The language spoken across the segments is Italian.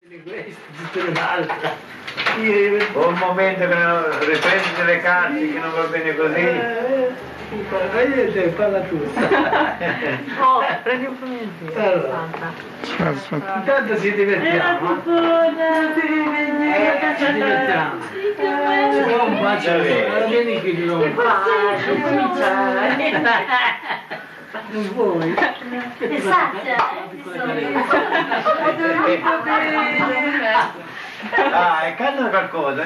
Un momento che non riprendi le carte che non va bene così. Parla tu. Oh, prendi un fumettino. Allora. Intanto si divertiamo. Ci divertiamo. Si fa un bacio. Vieni qui di nuovo. Non vuoi? Dai, canta qualcosa,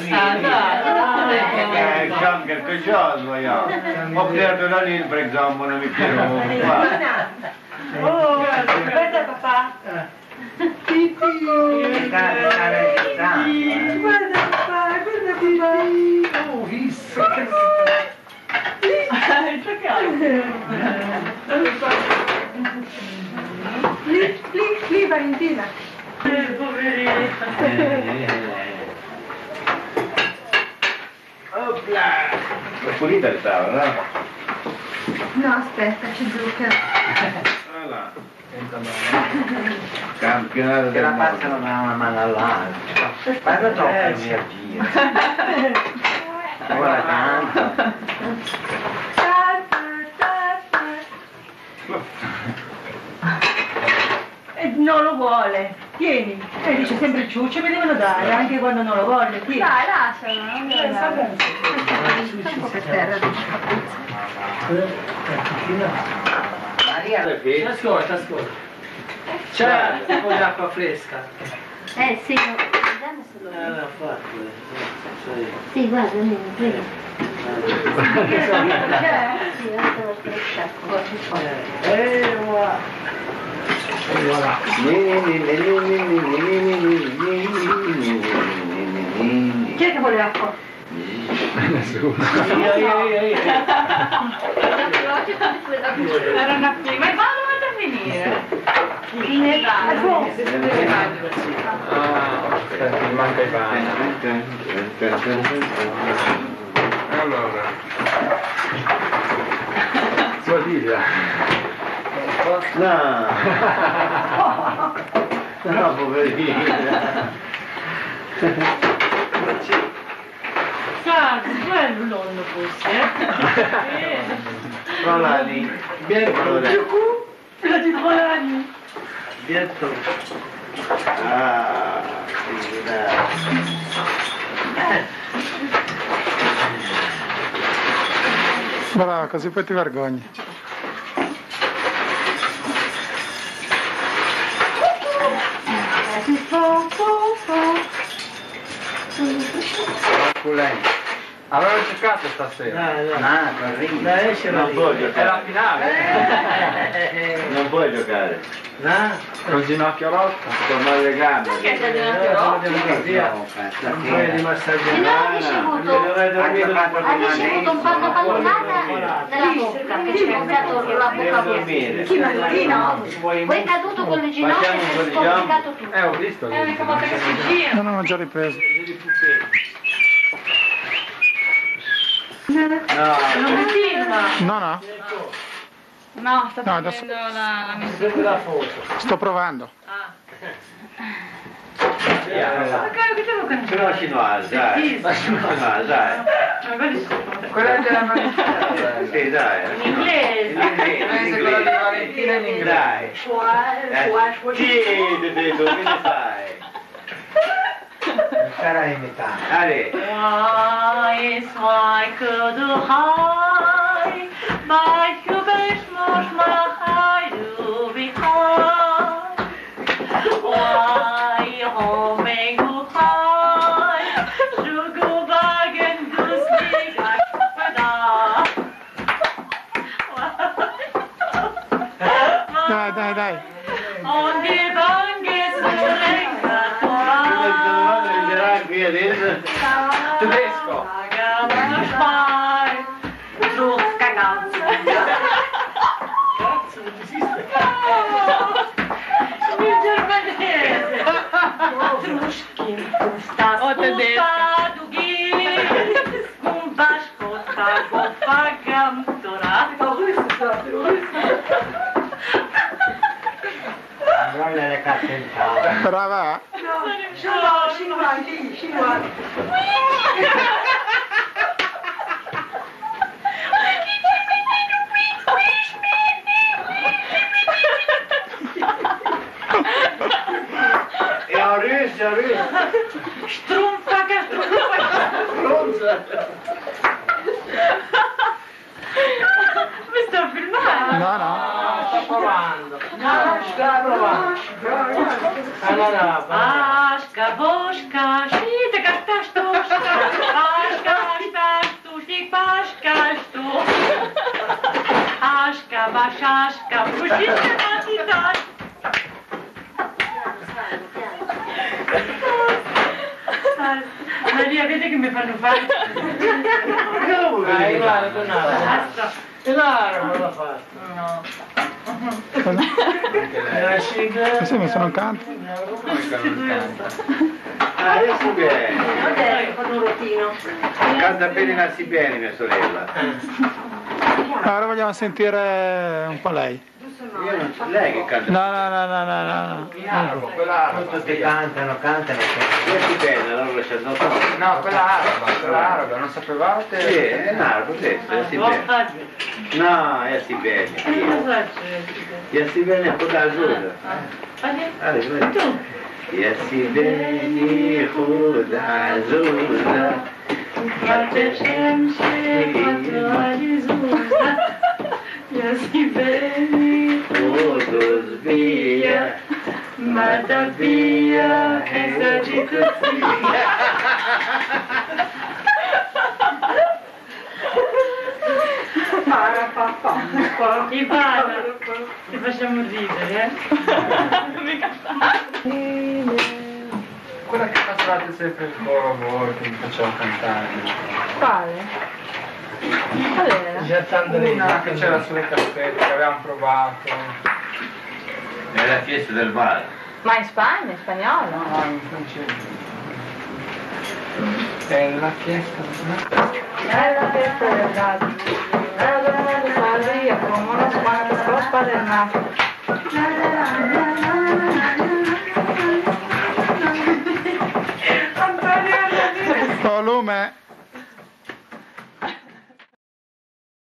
Jean quelque chose, voyons. Offrir de la lune, par exemple, mon ami Pierrot. Oh, guarda papà. Guarda papà, guarda papà. Oh, visto. Lì, Valentina. Opla! È pulita il tavolo, no? No, aspetta, c'è zucchero. Voilà. Campionato Che la pazza non ha una mano all'altra. Parla troppo energia. Ora tanto. Non lo vuole. Tieni. E dice sempre ciuccio, mi devono dare, anche quando non lo voglio. Tieni. Dai, lascialo, non deve dare. Per terra. Maria, Ascolta. C'è un po' d'acqua fresca. Sì, vediamo se lo L'ha fatto. Sì, guarda, prima. C'è? Sì, anche lo fresca. Voilà. Chi è che vuole acqua? Era una prima. Ma fallo a finire. Mi manca il pane. Allora. Sua figlia. No. No, poverina. Guarda, quello il nonno forse, Rolani. La di Rolani. Dietro. Ah, Brava, così poi ti vergogni. Avevo giocato stasera. Dai, esce la non può È giocare. la finale. Non puoi giocare. No? Con ginocchio rotto. Tornare le gambe. Perché c'è ginocchio rotto? Un paio di massaggi. E non ho ricevuto un panno pallonata nella bocca, che ci è gonfiato la bocca vuota. Chi Martino? Poi è caduto con le ginocchia e si è scomplicato tutto. Ho visto. È l'unica volta che si gira. No, ho già ripreso. Non mi filma. No. No, sta No, adesso- facendo la misura. Prendi la foto. Sto provando. Ah. Via. Che devo cantare? Però chinoise, dai. Chinoise, dai. Quella della Valentina. Sì, dai. In inglese. In Quella di Valentina in inglese. Dai. Chiedete, che ne fai? Sarà imitata. Allez. Why is my good high? My hubert must my high to be high. Why home and go high? Sugar bag and goose big I Dai. On the banches Qui adesso. Tedesco. Non le carte in tavola. Brava. No, Ja, rus. Strumpa. Mi sto filmando? No, no. Sto provando. Sta provando. Aška, boška, šite kaštaš tuška, aška, kaštaš tušik, paškaš tu. Aška, bašaška, pušička na ti taš. Maria, vedi che mi fanno fare? Guarda, Donara. Basta. Donara, me l'ha fatto. No. Sì, mi sono un canto. Adesso bene. Con un rotino. Canta bene, nasci bene, mia sorella. Ora vogliamo sentire un po' lei. Io non so, lei che canta. No. Tutti cantano. Nasci bene, allora ci hanno fatto. No, quella araba, non sapevate? Sì, è un arabo questo, nasci bene. No, nasci bene. Nasci bene un po' da azzurro. Allora, nasci bene, خدا زوزه خودوز بیا مدد بیا هزاجی کتبیا Ivana, ti facciamo ridere, Quella che passate sempre il coro voi, che mi facciamo cantare. Quale? Qual era? Una che c'era sulle cassette, che avevamo provato. È la fiesta del mare. Ma in Spagna, in spagnolo? No, in francese. È la fiesta del mare. Bella festa del gatto, bella Maria, come una spagna, prospa del naso. Volume.